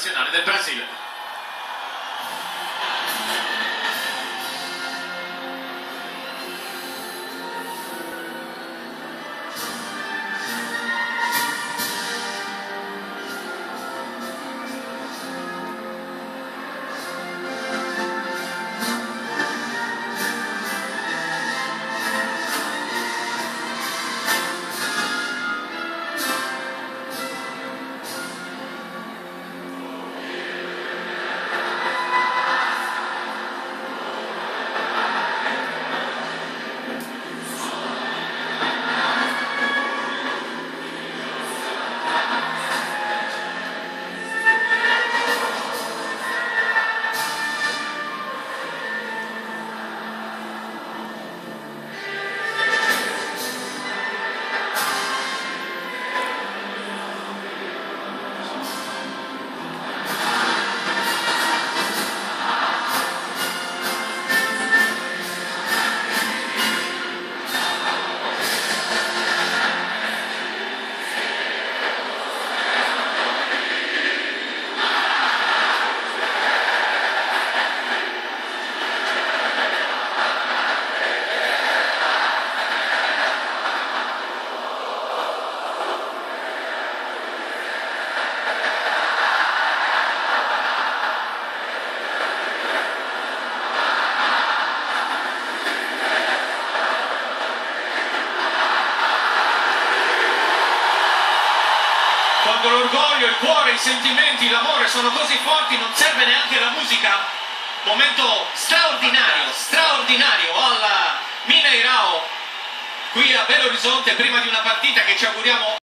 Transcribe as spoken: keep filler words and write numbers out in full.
nazionale del Brasile. Quando l'orgoglio, il cuore, i sentimenti, l'amore sono così forti non serve neanche la musica. Momento straordinario, straordinario alla Mineirao qui a Belo Horizonte prima di una partita che ci auguriamo